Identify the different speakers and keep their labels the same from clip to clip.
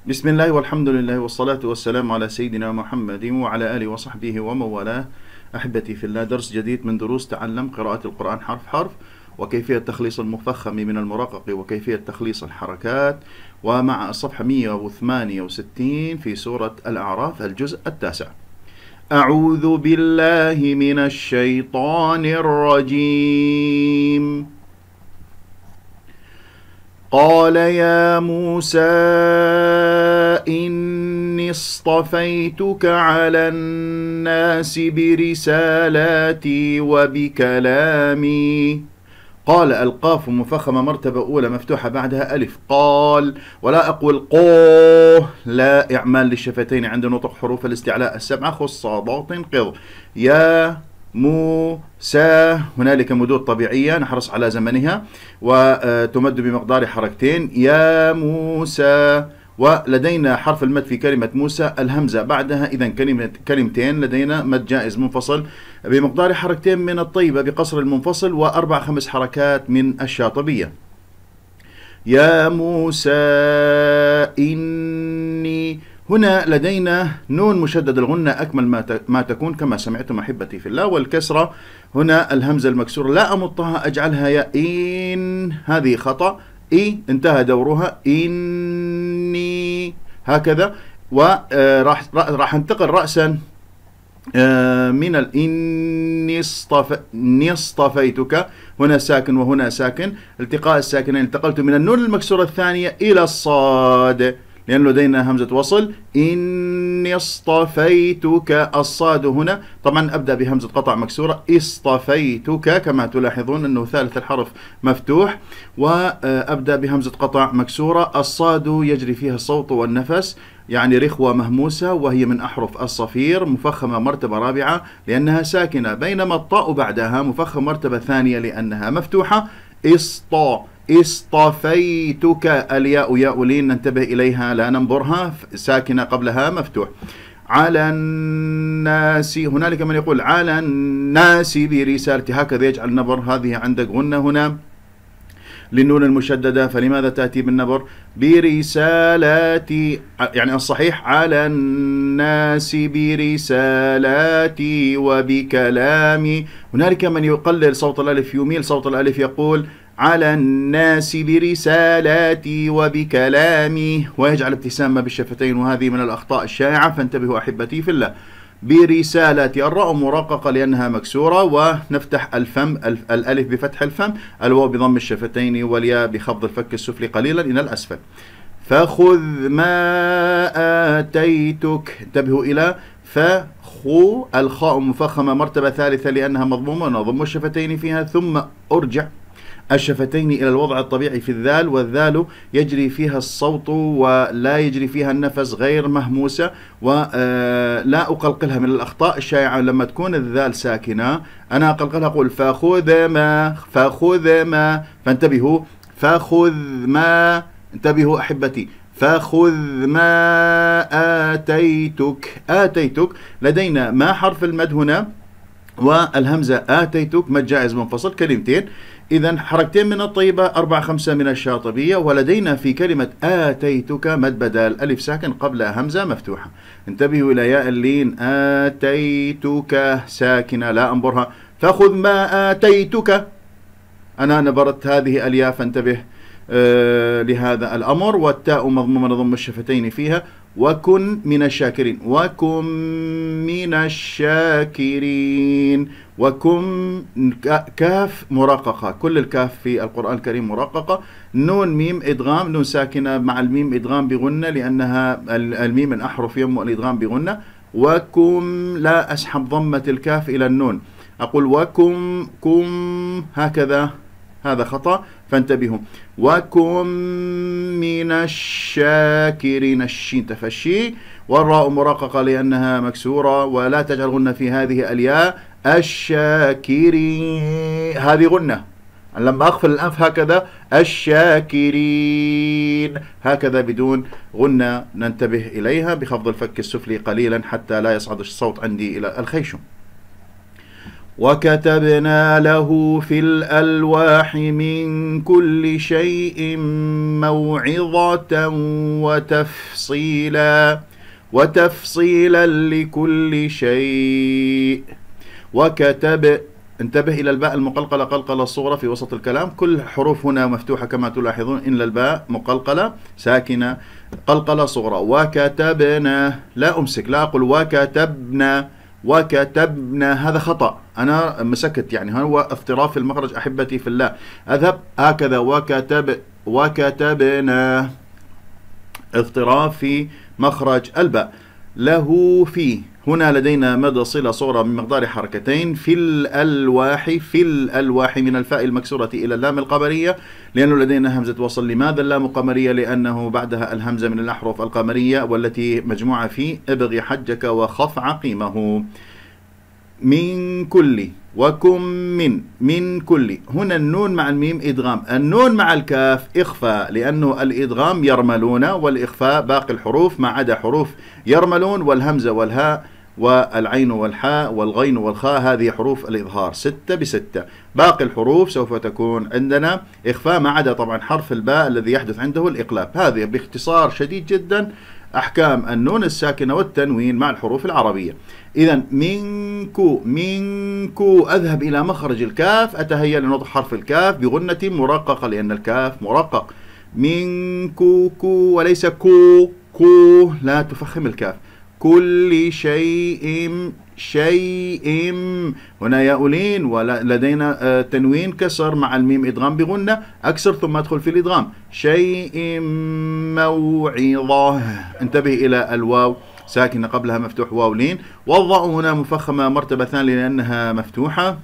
Speaker 1: بسم الله والحمد لله والصلاة والسلام على سيدنا محمد وعلى آله وصحبه ومن والاه. أحبتي في الله، درس جديد من دروس تعلم قراءة القرآن حرف حرف، وكيفية تخليص المفخم من المرقق، وكيفية تخليص الحركات، ومع الصفحة 168 في سورة الأعراف الجزء التاسع. أعوذ بالله من الشيطان الرجيم. قال يا موسى إني اصطفيتك على الناس برسالاتي وبكلامي. قال القاف مفخمة مرتبة أولى مفتوحة بعدها ألف. قال، ولا أقول قوه، لا إعمال للشفتين عند نطق حروف الاستعلاء السبعة خص ضغط قض. يا موسى، هنالك مدود طبيعية نحرص على زمنها وتمد بمقدار حركتين. يا موسى. ولدينا حرف المد في كلمة موسى الهمزة بعدها، إذا كلمتين لدينا مد جائز منفصل بمقدار حركتين من الطيبة بقصر المنفصل وأربع خمس حركات من الشاطبية. يا موسى إني، هنا لدينا نون مشدد الغنة أكمل ما تكون كما سمعتم أحبتي في الله، والكسرة هنا الهمزة المكسورة لا أمطها أجعلها يا إن، هذه خطأ. إي انتهى دورها، إني هكذا. وراح انتقل رأسا من إني اصطفيتك، هنا ساكن وهنا ساكن، التقاء الساكنين انتقلت من النون المكسورة الثانية إلى الصاد لأن لدينا همزة وصل. إني اصطفيتك، الصاد هنا طبعا أبدأ بهمزة قطع مكسورة، اصطفيتك كما تلاحظون أنه ثالث الحرف مفتوح، وأبدأ بهمزة قطع مكسورة. الصاد يجري فيها الصوت والنفس، يعني رخوة مهموسة، وهي من أحرف الصفير، مفخمة مرتبة رابعة لأنها ساكنة، بينما الطاء بعدها مفخمة مرتبة ثانية لأنها مفتوحة. اصطفيتك، الياء ياء لين ننتبه إليها لا ننظرها، ساكنة قبلها مفتوح. على الناس، هنالك من يقول على الناس برسالتي، هكذا يجعل النبر، هذه عندك غنة هنا للنون المشددة، فلماذا تأتي بالنبر؟ برسالاتي، يعني الصحيح على الناس برسالاتي وبكلامي. هنالك من يقلل صوت الألف، يميل صوت الألف، يقول على الناس برسالاتي وبكلامي، ويجعل ابتسامة بالشفتين، وهذه من الأخطاء الشائعة، فانتبهوا أحبتي في الله. برسالاتي، الراء مرققة لأنها مكسورة، ونفتح الفم، الألف بفتح الفم، الواو بضم الشفتين، والياء بخفض الفك السفلي قليلا إلى الأسفل. فخذ ما آتيتك، انتبهوا إلى فخو، الخاء مفخمة مرتبة ثالثة لأنها مضمومة، ونضم الشفتين فيها ثم أرجع الشفتين إلى الوضع الطبيعي في الذال، والذال يجري فيها الصوت ولا يجري فيها النفس، غير مهموسة، ولا أقلقلها من الأخطاء الشائعة. لما تكون الذال ساكنة أنا أقلقلها، أقول فخذ ما، فخذ ما، فانتبهوا، فخذ ما، انتبهوا أحبتي، فخذ ما آتيتك. آتيتك لدينا ما حرف المد هنا، والهمزة آتيتك مد جائز منفصل، كلمتين، إذا حركتين من الطيبة، أربع خمسة من الشاطبية. ولدينا في كلمة آتيتك مد بدال، ألف ساكن قبلها همزة مفتوحة. انتبهوا إلى ياء اللين، آتيتك ساكنة لا أنبرها. فخذ ما آتيتك، أنا نبرت هذه الياء، فانتبه لهذا الأمر. والتاء مضمومة نضم الشفتين فيها. وكن من الشاكرين، وكن من الشاكرين. وكن، كاف مرققة، كل الكاف في القرآن الكريم مرققة. نون ميم إدغام، نون ساكنة مع الميم إدغام بغنة لأنها الميم من أحرف يم، والإدغام بغنة. وكم، لا أسحب ضمة الكاف إلى النون، أقول وكم كم هكذا، هذا خطأ، فانتبهوا. وكن من الشاكرين، الشين تفشي، والراء مرققة لأنها مكسورة، ولا تجعل غنة في هذه الياء. الشاكرين، هذه غنة، لما أقفل الأنف هكذا، الشاكرين، هكذا بدون غنة، ننتبه إليها بخفض الفك السفلي قليلا حتى لا يصعد الصوت عندي إلى الخيشوم. وكتبنا له في الألواح من كل شيء موعظة وتفصيلا لكل شيء. انتبه إلى الباء المقلقلة قلقلة صغرى في وسط الكلام، كل حروف هنا مفتوحة كما تلاحظون إلا الباء مقلقلة ساكنة قلقلة صغرى. وكتبنا، لا أمسك، لا أقول وكتبنا، هذا خطأ، أنا مسكت، يعني هو اضطراب في المخرج أحبتي في الله. أذهب هكذا وكتبنا، اضطراب في مخرج الباء. له فيه، هنا لدينا مدى صلة صغرى من مقدار حركتين. في الألواح من الفاء المكسورة إلى اللام القمرية، لأنه لدينا همزة وصل. لماذا اللام قمرية؟ لأنه بعدها الهمزة من الأحرف القمرية والتي مجموعة في ابغ حجك وخف عقيمه. من كل وكم من كل، هنا النون مع الميم إدغام، النون مع الكاف إخفاء، لأنه الإدغام يرملون والإخفاء باقي الحروف ما عدا حروف يرملون والهمزة والهاء والعين والحاء والغين والخاء، هذه حروف الإظهار 6 ب6. باقي الحروف سوف تكون عندنا إخفاء ما عدا طبعا حرف الباء الذي يحدث عنده الإقلاب. هذه باختصار شديد جدا أحكام النون الساكنة والتنوين مع الحروف العربية. إذا منكو أذهب إلى مخرج الكاف، أتهيأ لنطق حرف الكاف بغنة مرققة لأن الكاف مرقق. منكو وليس كو، لا تفخم الكاف. كل شيء هنا ياء ولدينا تنوين كسر مع الميم إدغام بغنة، أكسر ثم أدخل في الإدغام. شيء موعظة، انتبه إلى الواو ساكنة قبلها مفتوح واو لين، والضاء هنا مفخمة مرتبة ثانية لأنها مفتوحة.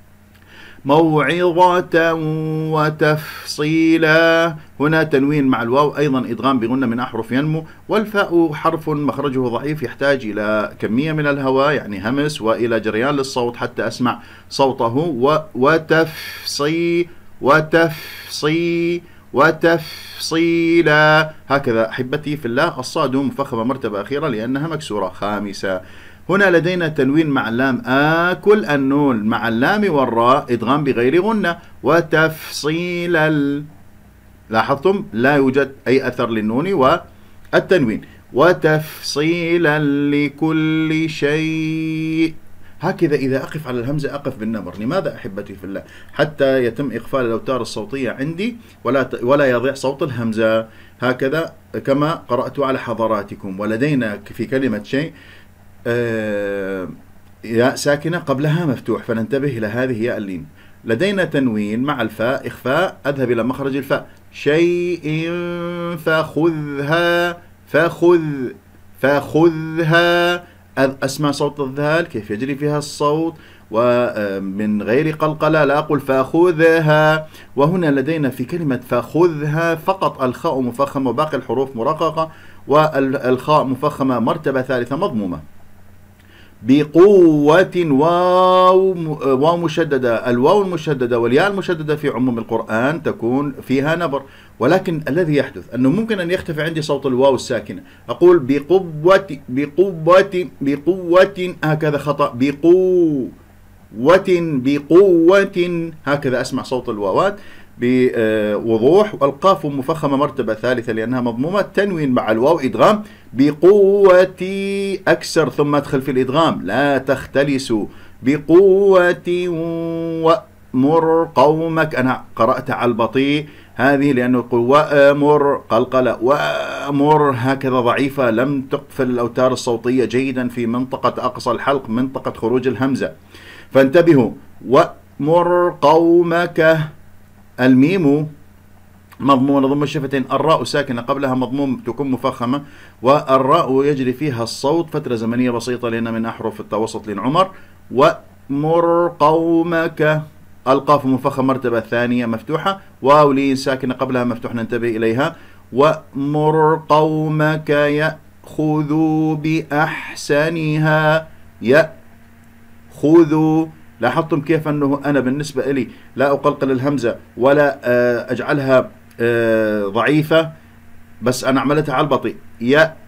Speaker 1: موعظة وتفصيلا، هنا تنوين مع الواو أيضا إدغام بغنة من أحرف ينمو، والفاء حرف مخرجه ضعيف يحتاج إلى كمية من الهواء يعني همس وإلى جريان للصوت حتى أسمع صوته. وتفصيلا، هكذا أحبتي في الله. الصاد مفخمة مرتبة أخيرة لأنها مكسورة خامسة. هنا لدينا تنوين مع اللام آكل، النون مع اللام والراء إدغام بغير غنة. وتفصيلا، لاحظتم لا يوجد أي أثر للنون والتنوين. وتفصيلا لكل شيء، هكذا إذا أقف على الهمزة أقف بالنمر. لماذا أحبتي في الله؟ حتى يتم إقفال الأوتار الصوتية عندي ولا يضيع صوت الهمزة، هكذا كما قرأت على حضراتكم. ولدينا في كلمة شيء ياء ساكنة قبلها مفتوح، فننتبه إلى هذه ياء اللين. لدينا تنوين مع الفاء إخفاء، أذهب إلى مخرج الفاء. شيء فخذها، أسمع صوت الذال كيف يجري فيها الصوت ومن غير قلقلة، لا أقول فخذها. وهنا لدينا في كلمة فخذها فقط الخاء مفخمة وباقي الحروف مرققة، والخاء مفخمة مرتبة ثالثة مضمومة. بقوة، واو مشددة، الواو المشددة والياء المشددة في عموم القرآن تكون فيها نبر، ولكن الذي يحدث أنه ممكن أن يختفي عندي صوت الواو الساكنة، أقول بقوة، هكذا خطأ. بقوة، هكذا أسمع صوت الواوات بوضوح. والقاف مفخمة مرتبة ثالثة لأنها مضمومة، تنوين مع الواو إدغام. بقوة، أكسر ثم أدخل في الإدغام، لا تختلسوا. بقوة وأمر قومك، أنا قرأت على البطيء هذه لأنه يقول وأمر قلقلة، وأمر هكذا ضعيفة، لم تقفل الأوتار الصوتية جيدا في منطقة أقصى الحلق، منطقة خروج الهمزة، فانتبهوا. وأمر قومك، الميم مضمومة ضم الشفتين، الراء ساكنة قبلها مضموم تكون مفخمة، والراء يجري فيها الصوت فترة زمنية بسيطة لأن من أحرف التوسط للعمر. وأمر قومك، القاف مفخم مرتبة ثانية مفتوحة، واو لين ساكنة قبلها مفتوح ننتبه إليها. وأمر قومك يأخذوا بأحسنها، يأخذوا. لاحظتم كيف أنه أنا بالنسبة لي لا أقلقل الهمزة ولا أجعلها ضعيفة، بس أنا عملتها على البطيء.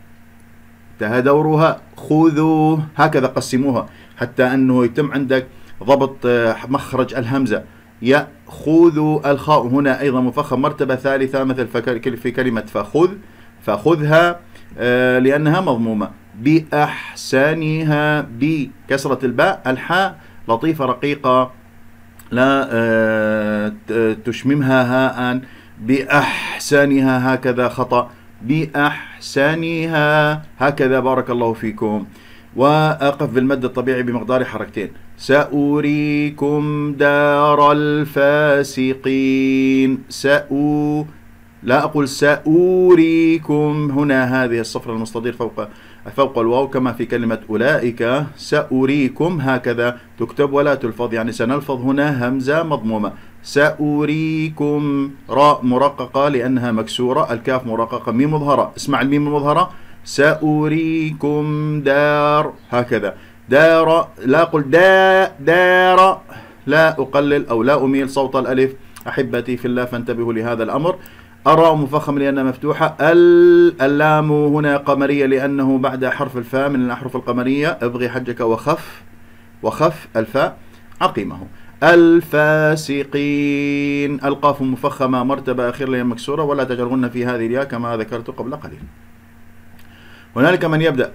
Speaker 1: انتهى دورها. خذوا، هكذا قسموها حتى أنه يتم عندك ضبط مخرج الهمزة. يأخذ الخاء هنا أيضا مفخم مرتبة ثالثة مثل في كلمة فخذ، فخذها لأنها مضمومة. بأحسنها، بكسرة الباء، الحاء لطيفة رقيقة لا تشممها هاء. بأحسنها هكذا خطأ، بأحسنها هكذا. بارك الله فيكم. وأقف بالمد الطبيعي بمقدار حركتين. سأريكم دار الفاسقين. لا أقول سأوريكم، هنا هذه الصفر المستطيل فوق الواو كما في كلمة أولئك. سأريكم هكذا تكتب ولا تلفظ، يعني سنلفظ هنا همزة مضمومة. سأريكم، راء مرققة لأنها مكسورة، الكاف مرققة، ميم مظهرة. اسمع الميم المظهرة. سأريكم دار هكذا. دار، لا أقول دار، لا أقلل أو لا أميل صوت الألف أحبتي في الله، فانتبهوا لهذا الأمر. الراء مفخم لأنها مفتوحة. اللام هنا قمرية لأنه بعد حرف الفاء من الأحرف القمرية. ابغي حجك وخف الفاء عقيمه. الفاسقين. القاف مفخمة مرتبة أخيرة لأنها مكسورة، ولا تجرغن في هذه الياء كما ذكرت قبل قليل. هنالك من يبدأ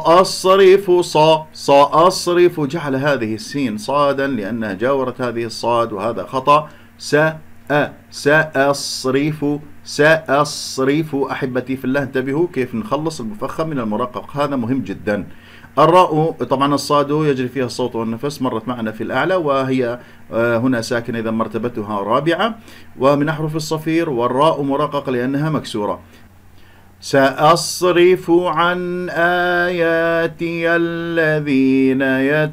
Speaker 1: سأصرف، جعل هذه السين صادا لأنها جاورت هذه الصاد، وهذا خطأ. سأصرف أحبتي في الله. انتبهوا كيف نخلص المفخم من المرقق، هذا مهم جدا. الراء طبعا الصاد يجري فيها الصوت والنفس، مرت معنا في الأعلى وهي هنا ساكنة إذا مرتبتها رابعة، ومن أحرف الصفير. والراء مرققة لأنها مكسورة. سأصرف عن آياتي الذين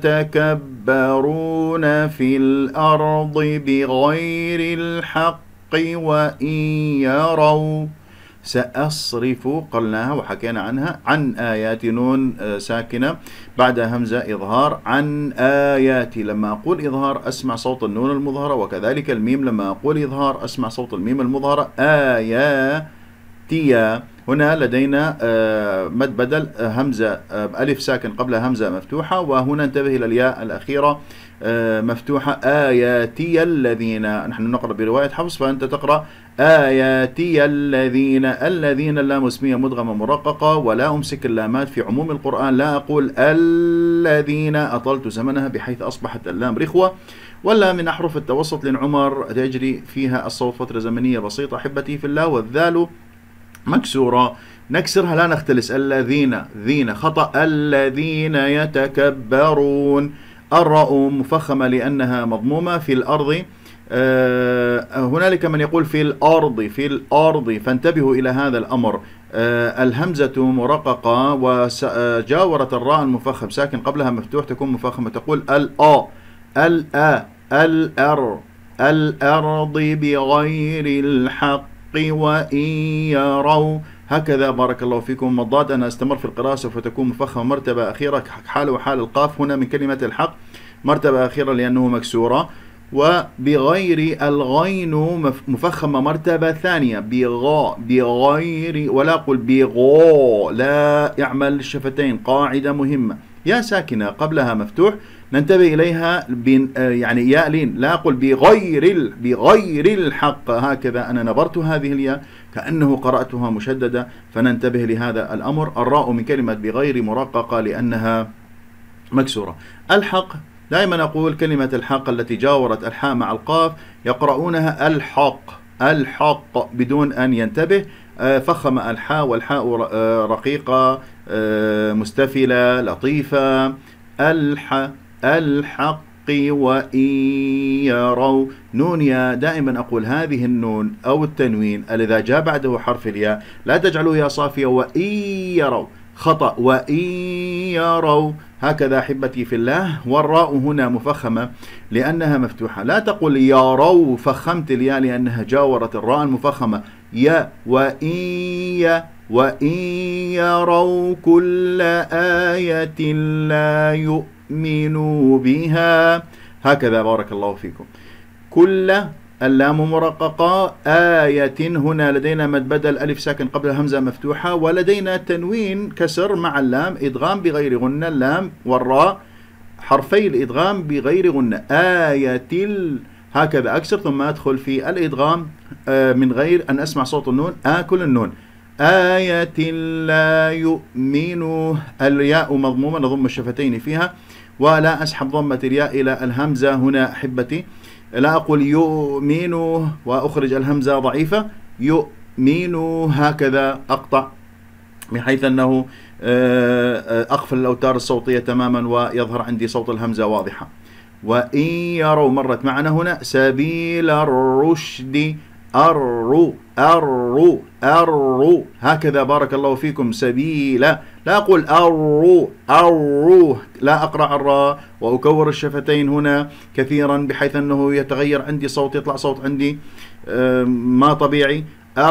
Speaker 1: يتكبرون في الأرض بغير الحق وإن يروا. سأصرف قلناها وحكينا عنها. عن آيات، نون ساكنة بعد همزة إظهار. عن آياتي، لما أقول إظهار أسمع صوت النون المظهرة، وكذلك الميم لما أقول إظهار أسمع صوت الميم المظهرة. آياتي، هنا لدينا مد بدل همزة ألف ساكن قبلها همزة مفتوحة، وهنا انتبه إلى الياء الأخيرة مفتوحة. آياتي الذين، نحن نقرأ برواية حفص فأنت تقرأ آياتي الذين. الذين اللام اسمية مدغمة مرققة، ولا أمسك اللامات في عموم القرآن. لا أقول الذين أطلت زمنها بحيث أصبحت اللام رخوة، ولا من أحرف التوسط للعمر تجري فيها الصوت فترة زمنية بسيطة أحبتي في الله. والذال مكسورة نكسرها لا نختلس. الذين، ذين خطأ. الذين يتكبرون. الراء مفخمة لأنها مضمومة. في الأرض، هنالك من يقول في الأرض، فانتبهوا إلى هذا الأمر. الهمزة مرققة وجاورت الراء المفخم ساكن قبلها مفتوح تكون مفخمة. تقول الأرض بغير الحق وإن يروا هكذا. بارك الله فيكم. مضاد أنا أستمر في القراءة سوف تكون مفخمة مرتبة أخيرة حال وحال القاف هنا من كلمة الحق مرتبة أخيرة لأنه مكسورة. وبغير، الغين مفخمة مرتبة ثانية. بغير، ولا أقول بغو، لا يعمل الشفتين، قاعدة مهمة. يا ساكنة قبلها مفتوح ننتبه إليها يعني ياء لين. لا أقول بغير الحق هكذا، أنا نبرت هذه الياء كأنه قرأتها مشددة، فننتبه لهذا الأمر. الراء من كلمة بغير مرققة لأنها مكسورة. الحق، دائما أقول كلمة الحق التي جاورت الحاء مع القاف يقرؤونها الحق بدون أن ينتبه. فخم الحاء، والحاء رقيقة مستفلة لطيفة. الحق وإن يروا. نون يا، دائما أقول هذه النون أو التنوين إذا جاء بعده حرف الياء لا تجعلوا يا صافية. وإن يروا خطأ. وإن يروا هكذا أحبتي في الله. والراء هنا مفخمة لأنها مفتوحة. لا تقول يروا فخمت الياء لأنها جاورت الراء المفخمة. يا وإن يروا كل آية لا يؤمنوا بها هكذا. بارك الله فيكم. كل، اللام مرققة. آية، هنا لدينا مد بدل ألف ساكن قبل همزة مفتوحة، ولدينا تنوين كسر مع اللام إدغام بغير غنة. اللام والراء حرفي الإدغام بغير غنة. هكذا أكسر ثم أدخل في الإدغام من غير أن أسمع صوت النون، آكل النون. آية لا يؤمن، الياء مضمومة نضم الشفتين فيها ولا أسحب ضمة الياء إلى الهمزة هنا أحبتي، لا أقول يؤمن وأخرج الهمزة ضعيفة، يؤمن هكذا أقطع بحيث أنه أقفل الأوتار الصوتية تماما ويظهر عندي صوت الهمزة واضحة. وإن يروا مرت معنا هنا سبيل الرشد، الرو هكذا بارك الله فيكم، سبيل، لا أقول الرو لا أقرع الراء وأكور الشفتين هنا كثيرا بحيث أنه يتغير عندي صوت، يطلع صوت عندي ما طبيعي.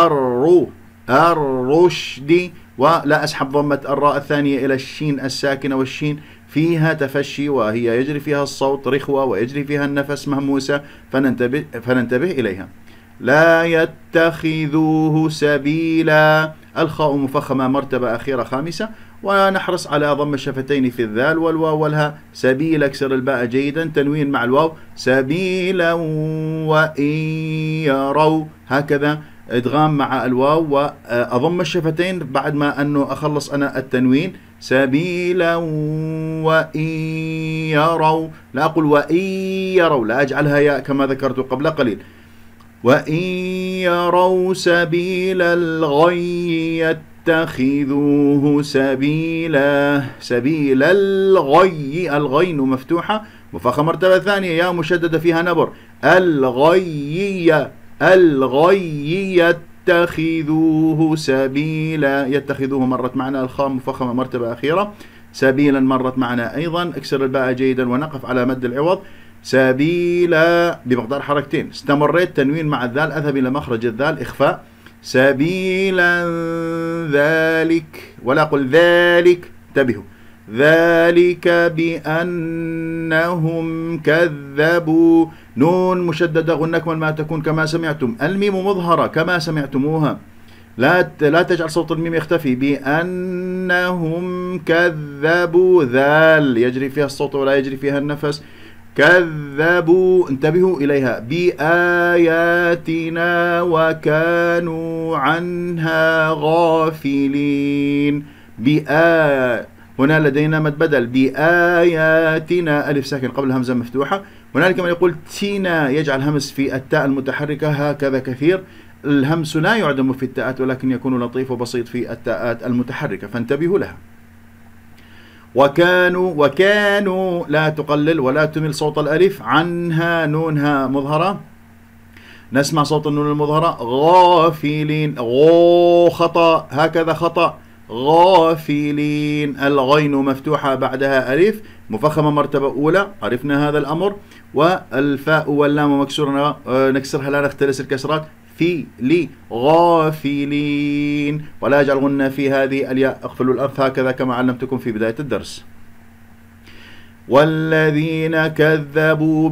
Speaker 1: الرشد، ولا أسحب ضمة الراء الثانية إلى الشين الساكنة، والشين فيها تفشي وهي يجري فيها الصوت رخوة ويجري فيها النفس مهموسة، فننتبه إليها. لا يتخذوه سبيلا، الخاء مفخمة مرتبة أخيرة خامسة، ونحرص على ضم الشفتين في الذال والواو والهاء. سبيل اكسر الباء جيدا، تنوين مع الواو، سبيلا. وإن يروا هكذا ادغام مع الواو وأضم الشفتين بعد ما أنه أخلص أنا التنوين، سبيلا. وإن يروا، لا أقول وإن يروا، لا أجعلها ياء كما ذكرت قبل قليل. وإن يروا سبيل الغي يتخذوه سبيلا، سبيل الغي، الغين مفتوحة مفخمة مرتبة ثانية، يا مشددة فيها نبر، الغي يتخذوه سبيلا، يتخذوه مرت معنا، الخاء مفخمة مرتبة أخيرة، سبيلا مرت معنا أيضا، اكسر الباء جيدا ونقف على مد العوض، سبيلا بمقدار حركتين. استمريت تنوين مع الذال، أذهب إلى مخرج الذال إخفاء، سبيلا ذلك، ولا أقول ذلك، انتبهوا، ذلك بأنهم كذبوا، نون مشددة غنة ما تكون كما سمعتم، الميم مظهرة كما سمعتموها، لا تجعل صوت الميم يختفي، بأنهم كذبوا، ذال يجري فيها الصوت ولا يجري فيها النفس، كذبوا، انتبهوا إليها، بآياتنا وكانوا عنها غافلين، هنا لدينا مد بدل، بآياتنا، ألف ساكن قبل همزة مفتوحة. هنالك من يقول تينا، يجعل همس في التاء المتحركة، هكذا كثير، الهمس لا يعدم في التاءات ولكن يكون لطيف وبسيط في التاءات المتحركة، فانتبهوا لها. وكانوا لا تقلل ولا تمل صوت الألف، عنها نونها مظهرة، نسمع صوت النون المظهرة، غافلين، خطأ، هكذا خطأ، غافلين، الغين مفتوحة بعدها ألف مفخمة مرتبة أولى، عرفنا هذا الأمر، والفاء واللام مكسورة نكسرها لا نختلس الكسرات، في لي غافلين، ولا أجعل غنة في هذه الياء، اقفلوا الأنف هكذا كما علمتكم في بداية الدرس. والذين كذبوا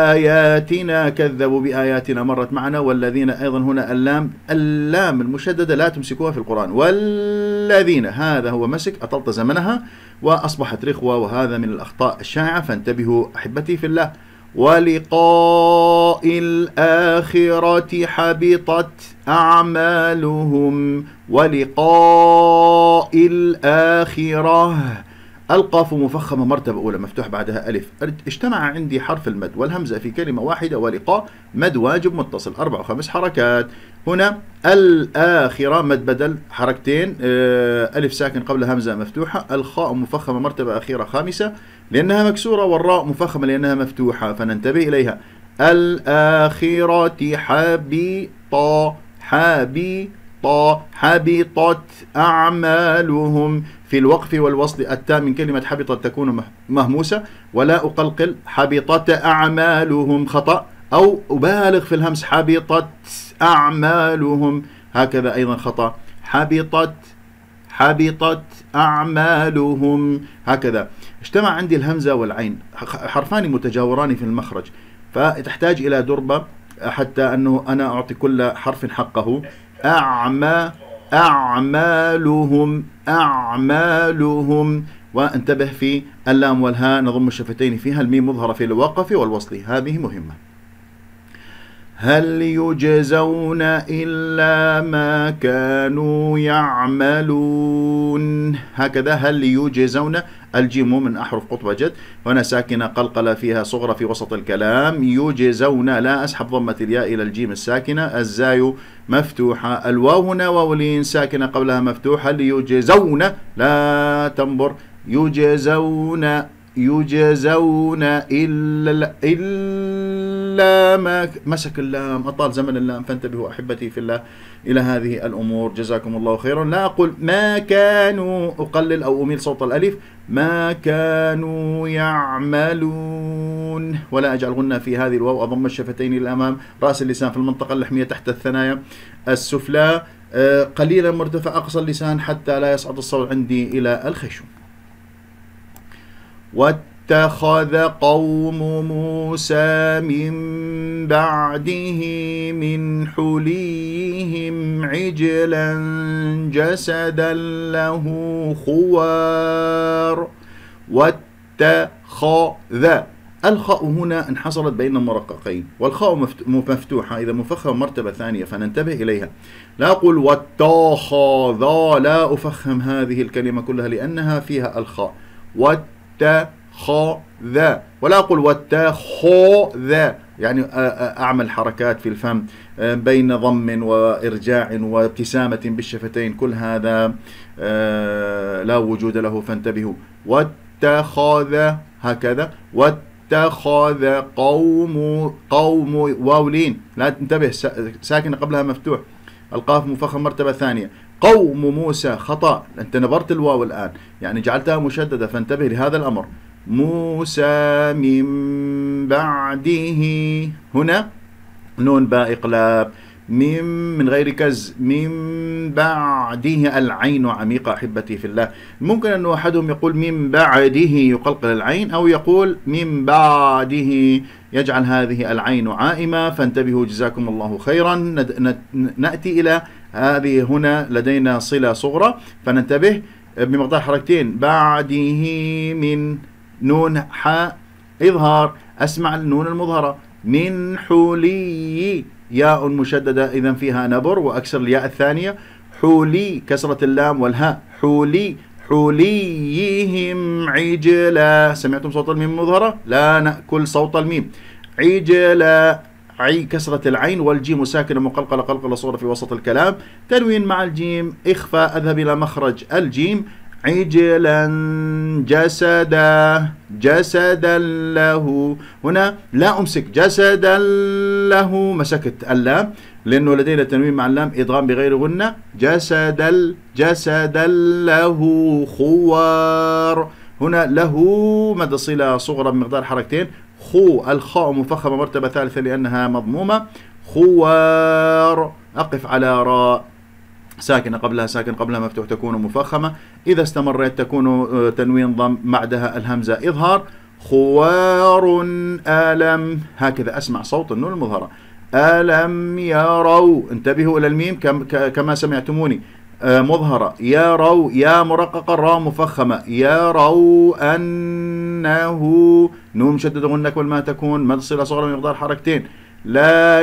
Speaker 1: بآياتنا مرت معنا، والذين أيضا هنا اللام المشددة لا تمسكوها في القرآن، والذين هذا هو مسك، أطلت زمنها وأصبحت رخوة، وهذا من الأخطاء الشائعة، فانتبهوا أحبتي في الله. ولقاء الآخرة حبطت أعمالهم، ولقاء الآخرة، القاف مفخمة مرتبة أولى مفتوح بعدها ألف، اجتمع عندي حرف المد والهمزة في كلمة واحدة، ولقاء مد واجب متصل 4 و5 حركات. هنا الآخرة مد بدل حركتين، ألف ساكن قبل همزة مفتوحة، الخاء مفخمة مرتبة أخيرة خامسة لأنها مكسورة، والراء مفخمة لأنها مفتوحة، فننتبه إليها. الآخرة حبطت أعمالهم، في الوقف والوصل التاء من كلمة حبطت تكون مهموسة، ولا أقلقل، حبطت أعمالهم خطأ، أو أبالغ في الهمس، حبطت أعمالهم، هكذا أيضا خطأ، حبطت أعمالهم، هكذا. اجتمع عندي الهمزة والعين، حرفان متجاوران في المخرج، فتحتاج إلى دربة حتى أنه أنا أعطي كل حرف حقه. أعمالهم، وانتبه في اللام والهاء نضم الشفتين فيها، الميم مظهرة في الوقف والوصل، هذه مهمة. هل يجزون إلا ما كانوا يعملون، هكذا هل يجزون، الجيم من أحرف قطبة جد، هنا ساكنة قلقلة فيها صغرى في وسط الكلام. يجزون لا أسحب ضمة الياء إلى الجيم الساكنة، الزاي مفتوحة، الواو هنا واولين ساكنة قبلها مفتوحة. هل يجزون لا تنبر، يجزون إلا ما مسك اللام، أطال زمن اللام، فانتبهوا أحبتي في الله إلى هذه الأمور، جزاكم الله خيرا. لا أقول ما كانوا أقلل أو أميل صوت الألف، ما كانوا يعملون، ولا أجعل غنة في هذه الواو، أضم الشفتين إلى الأمام، رأس اللسان في المنطقة اللحمية تحت الثنايا السفلى، قليلا مرتفع أقصى اللسان حتى لا يصعد الصوت عندي إلى الخيشوم. واتخذ قوم موسى من بعده من حليهم عجلا جسدا له خوار. واتخذ، الخاء هنا انحصرت بين المرققين، والخاء مفتوحة إذا مفخم مرتبة ثانية فننتبه إليها. لا أقول واتخذ، لا أفخم هذه الكلمة كلها لأنها فيها الخاء. واتخذ، ولا أقول واتخذ، يعني أعمل حركات في الفم بين ضم وإرجاع وابتسامة بالشفتين، كل هذا لا وجود له، فانتبهوا. واتخذ هكذا، واتخذ قوم واولين، لا تنتبه ساكن قبلها مفتوح، القاف مفخم مرتبة ثانية. قوم موسى خطأ، أنت نبرت الواو الآن يعني جعلتها مشددة، فانتبه لهذا الأمر. موسى من بعده، هنا نون باء إقلاب، من غير كز، من بعده، العين عميقة أحبتي في الله. ممكن أن أحدهم يقول من بعده يقلقل العين، أو يقول من بعده يجعل هذه العين عائمة، فانتبهوا جزاكم الله خيرا. نأتي إلى هذه، هنا لدينا صلة صغرى فننتبه بمقدار حركتين، بعده من نون حاء إظهار، أسمع النون المظهرة، من حلي ياء مشددة إذا فيها نبر، وأكسر الياء الثانية، حلي كسرة اللام والهاء، حلي حليهم عجلا، سمعتم صوت الميم مظهرة؟ لا نأكل صوت الميم، عجلا، عي كسرة العين والجيم ساكنة مقلقلة قلقلة صغرى في وسط الكلام، تنوين مع الجيم، إخفاء، أذهب إلى مخرج الجيم، عجلا جسدا له، هنا لا أمسك جسدا له، مسكت اللام لأنه لدينا تنوين مع اللام، إدغام بغير غنة، جسدا له خوار، هنا له مد صلة صغرى بمقدار حركتين، الخاء مفخمة مرتبة ثالثة لأنها مضمومة، خوار، أقف على راء ساكن قبلها مفتوح تكون مفخمة، إذا استمرت تكون تنوين ضم بعدها الهمزة إظهار، خوار ألم، هكذا أسمع صوت النون المظهرة، ألم يروا، انتبهوا إلى الميم كما سمعتموني مظهرة، يروا يا مرققة راء مفخمة، يروا أنه نون مشددة غنة والما تكون مد صلة صغرى بمقدار حركتين، لا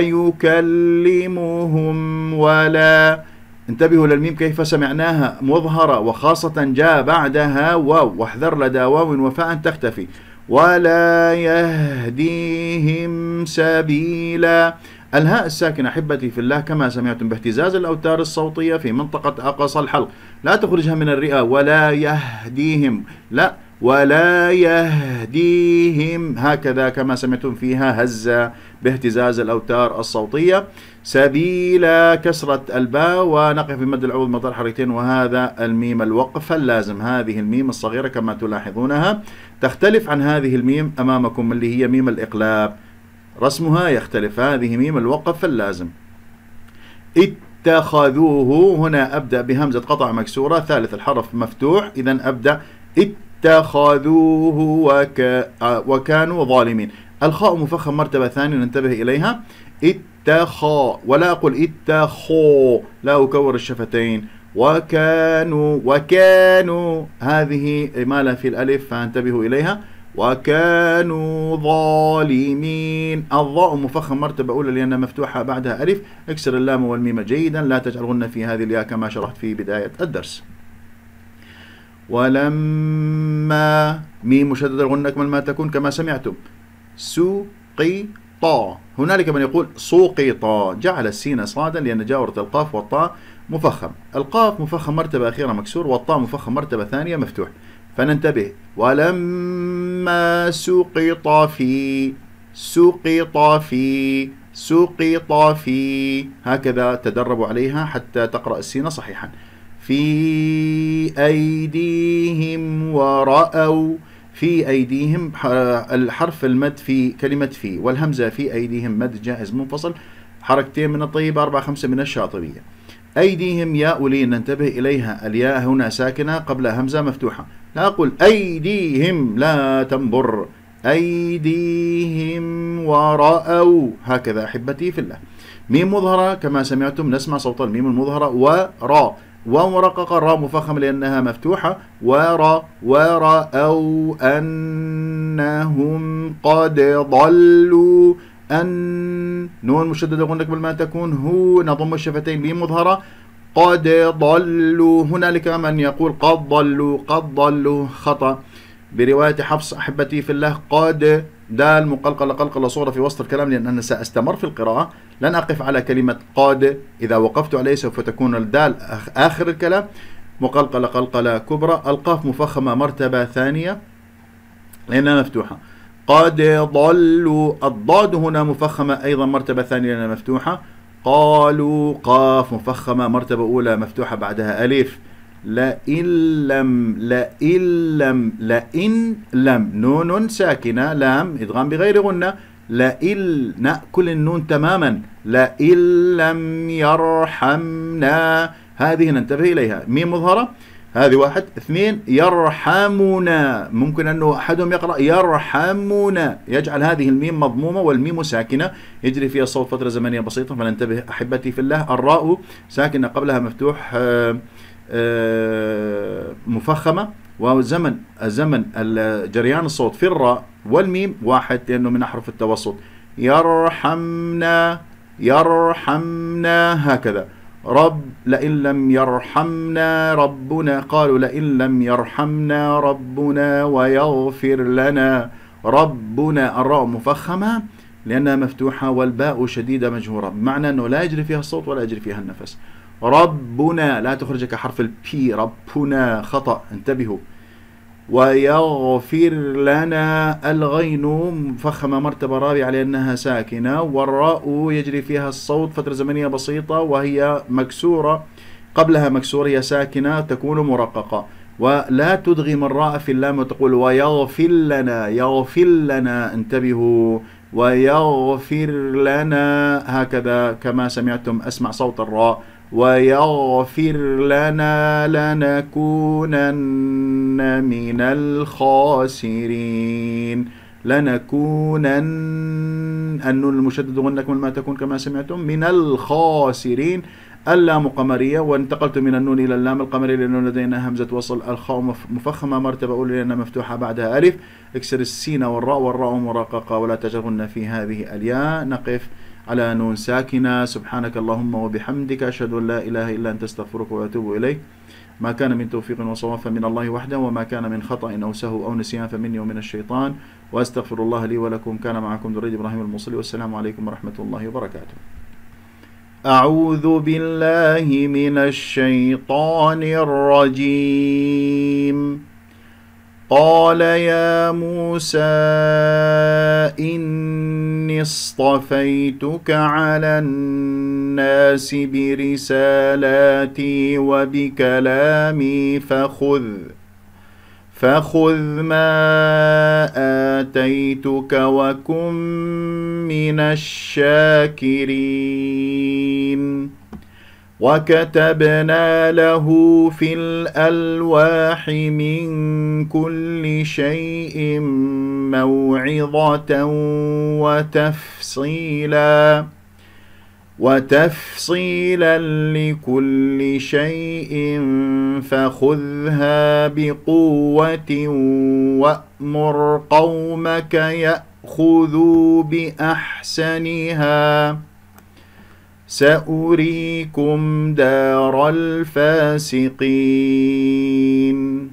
Speaker 1: يكلمهم ولا، انتبهوا للميم كيف سمعناها مظهرة، وخاصة جاء بعدها واو، واحذر لدى واو وفاء تختفي، ولا يهديهم سبيلا، الهاء الساكنة أحبتي في الله كما سمعتم باهتزاز الأوتار الصوتية في منطقة أقصى الحلق، لا تخرجها من الرئة، ولا يهديهم، لا، ولا يهديهم، هكذا كما سمعتم فيها هزة باهتزاز الأوتار الصوتية، سبيلا كسرة الباء، ونقف بمد العوض مقدار حركتين، وهذا الميم الوقف اللازم، هذه الميم الصغيرة كما تلاحظونها تختلف عن هذه الميم أمامكم اللي هي ميم الإقلاب، رسمها يختلف، هذه ميم الوقف اللازم. اتخذوه، هنا أبدأ بهمزة قطع مكسورة، ثالث الحرف مفتوح، إذا أبدأ اتخذوه وكانوا ظالمين، الخاء مفخم مرتبة ثانية ننتبه إليها، ولا أقول اتخو، لا أكور الشفتين، وكانوا هذه إمالة في الألف فانتبهوا إليها. وكانوا ظالمين. الضاء مفخم مرتبة أولى لأنها مفتوحة بعدها ألف. اكسر اللام والميم جيدا، لا تجعلهن في هذه الياء كما شرحت في بداية الدرس. ولما ميم مشددة الغنة أكمل ما تكون كما سمعتم. سوقطا. هنالك من يقول سوقطا، جعل السين صادا لأن جاورت القاف والطاء مفخم. القاف مفخم مرتبة أخيرة مكسور، والطاء مفخم مرتبة ثانية مفتوح، فننتبه. ولما سقط في هكذا تدربوا عليها حتى تقرأ السين صحيحا. في أيديهم ورأوا. في أيديهم الحرف المد في كلمة في، والهمزة في أيديهم مد جائز منفصل، حركتين من الطيبة 4-5 من الشاطبية. أيديهم ياء لين ننتبه إليها، الياء هنا ساكنة قبل همزة مفتوحة، لا أقول أيديهم، لا تنبر. أيديهم ورأوا هكذا أحبتي في الله. ميم مظهرة كما سمعتم، نسمع صوت الميم المظهرة. ورا، واو مرققة، راء مفخمة لأنها مفتوحة. ورأوا أنهم قد ضلوا. نون مشددة غنة قبل ما تكون هو، نضم الشفتين، ميم مظهرة. قد ضلوا. هنالك من يقول قد ضلوا، خطأ برواية حفص أحبتي في الله. قد دال مقلقلة قلقلة صورة في وسط الكلام، لأن أنا سأستمر في القراءة، لن أقف على كلمة قد، إذا وقفت عليه سوف تكون الدال آخر الكلام، مقلقلة قلقلة كبرى. القاف مفخمة مرتبة ثانية لأنها مفتوحة. قد ضلوا. الضاد هنا مفخمة أيضا مرتبة ثانية لأنها مفتوحة. قالوا. قاف مفخمة مرتبة أولى مفتوحة بعدها ألف. لئن لم نون ساكنة، لام إدغام بغير غنة. لئن نأكل النون تماما. لئن لم يرحمنا، هذه ننتبه إليها. ميم مظهرة، هذه 1. 2 يرحمنا، ممكن أنه أحدهم يقرأ يرحمنا، يجعل هذه الميم مضمومة والميم ساكنة، يجري فيها الصوت فترة زمنية بسيطة، فننتبه أحبتي في الله. الراء ساكنة قبلها مفتوح مفخمة، وزمن جريان الصوت في الراء والميم 1 لأنه من أحرف التوسط. يرحمنا هكذا. لئن لم يرحمنا ربنا. قالوا لئن لم يرحمنا ربنا ويغفر لنا ربنا. الراء مفخمة لأنها مفتوحة، والباء شديدة مجهورة، بمعنى أنه لا يجري فيها الصوت ولا يجري فيها النفس. ربنا لا تخرج كحرف البي. ربنا خطأ، انتبهوا. ويغفر لنا. الغين مفخمة مرتبة رابعة لأنها ساكنة، والراء يجري فيها الصوت فترة زمنية بسيطة وهي مكسورة، قبلها مكسورة، هي ساكنة تكون مرققة. ولا تدغم الراء في اللام وتقول ويغفر لنا. يغفر لنا، انتبهوا. ويغفر لنا هكذا كما سمعتم، أسمع صوت الراء. ويغفر لنا لنكونن من الخاسرين. لنكونن، النون المشدد غنة ما تكون كما سمعتم، من الخاسرين. اللام قمرية، وانتقلت من النون إلى اللام القمرية لأنه لدينا همزة وصل. الخاء مفخمة مرتبة أولى لأنها مفتوحة بعدها ألف. اكسر السين والراء مرققة ولا تجرن في هذه الياء. نقف على نون ساكنة. سبحانك اللهم وبحمدك، أشهد أن لا إله إلا أنت، استغفرك وأتوب إليك. ما كان من توفيق وصواب فمن الله وحده، وما كان من خطأ أو سهو أو نسيان فمني ومن الشيطان، وأستغفر الله لي ولكم. كان معكم دريد إبراهيم المصلي، والسلام عليكم ورحمة الله وبركاته. أعوذ بالله من الشيطان الرجيم. قال يا موسى إني اصطفيتك على الناس برسالاتي وبكلامي فخذ ما آتيتك وكن من الشاكرين. وكتبنا له في الألواح من كل شيء موعظة وتفصيلا وتفصيلا لكل شيء فخذها بقوة وأمر قومك يأخذوا بأحسنها سأريكم دار الفاسقين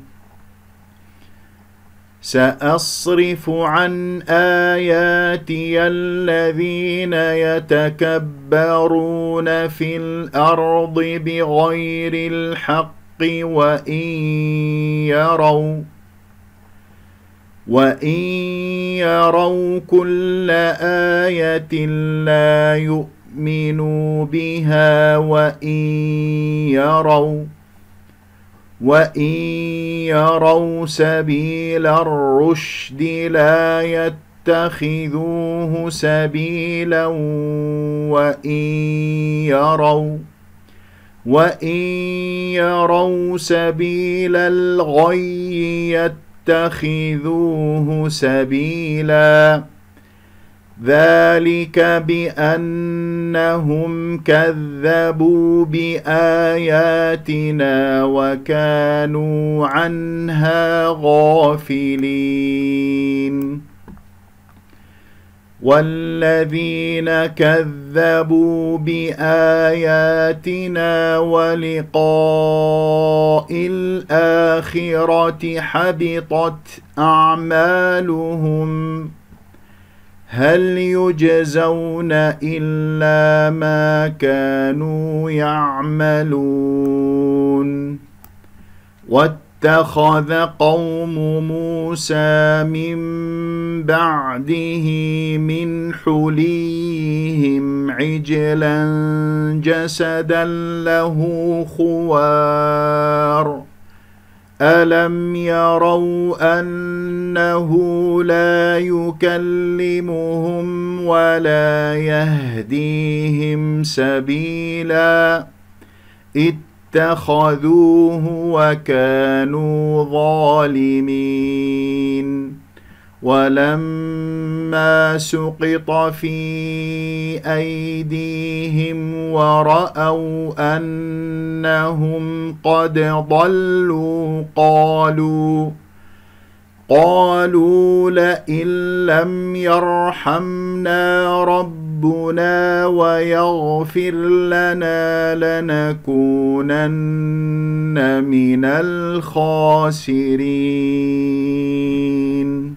Speaker 1: سأصرف عن آياتي الذين يتكبرون في الأرض بغير الحق وإن يروا كل آية لا يؤمنوا بها وإن يروا سبيل الرشد لا يتخذوه سبيلا وإن يروا سبيل الغي يتخذوه سبيلا ذلك بأنهم كذبوا بآياتنا وكانوا عنها غافلين والذين كذبوا بآياتنا ولقاء الآخرة حبطت أعمالهم هل يجزون إلا ما كانوا يعملون واتخذ قوم موسى من بعده من حليهم عجلا جسدا له خوار ألم يروا أنه لا يكلمهم ولا يهديهم سبيلا اتخذوه وكانوا ظالمين ولما سقط في أيديهم ورأوا أنهم قد ضلوا قالوا لئن لم يرحمنا ربنا ويغفر لنا لنكونن من الخاسرين.